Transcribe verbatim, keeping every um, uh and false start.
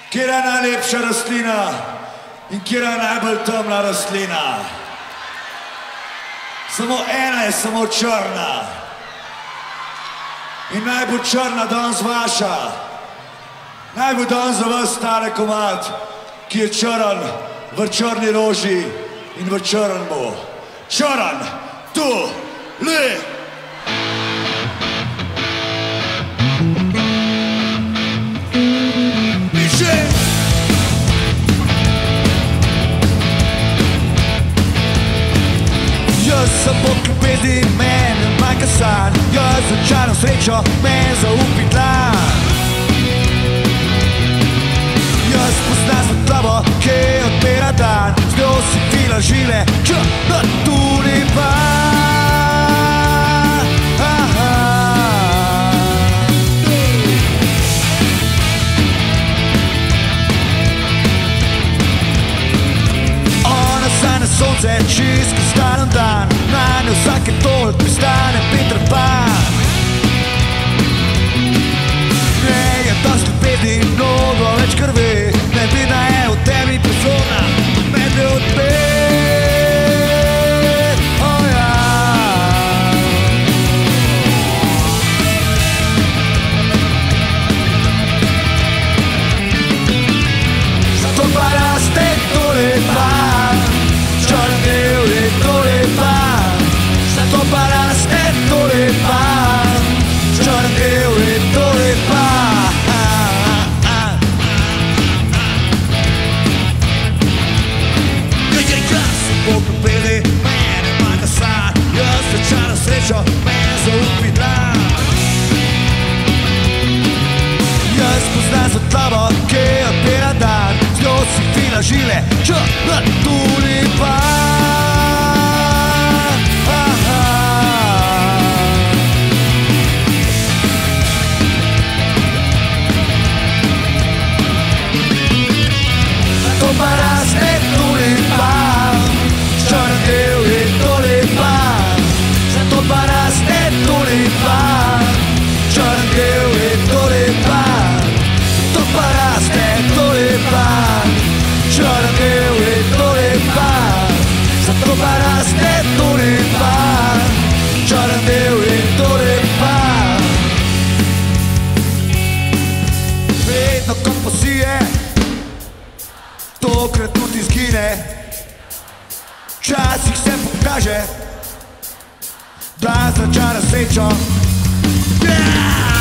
Kera je najlepša rastlina in kera je najbolj temna rastlina? Samo ena je samo črna. In naj bo črna danes vaša. Naj bo danes za vas stare komad, ki je črn v črni roži in v črn bo. Črn, tu, li. Jaz sem Bog ljubezni, mene manjka sanj. Jaz začaram srečo, men zaupi tlan. Jaz poznam svetlobo, ki odpira dan. Z njo si fila žile, črna tudi van. Ona sanja sonce, čist kristalen dan. Na njo vsake toliko pristane Peter Pan. Ne je dosti ljubezni, mnogo več krvi. Ne vidna je v tebi pozorna, mene odpet, oh ja. Zato pa raste tulipan, črn del je tulipan. Zato pa raste tulipan, črn del je tulipan. Bog ljubezni, mene manjka sanj. Jaz začaram srečo, men zaupi tlan. Jaz poznam svetlobo, ki odpira dan. Z njo si fila žile, črna tulipan. Zato pa raste tulipan, črn del je tulipan. Zato pa raste tulipan, črn del je tulipan. Zato pa raste tulipan, črn del je tulipan. Zato pa raste tulipan, črn del je tulipan. Vedno ko posije, tokrat tudi izgine. Včasih se pokaže, da začara srečo. Yeah!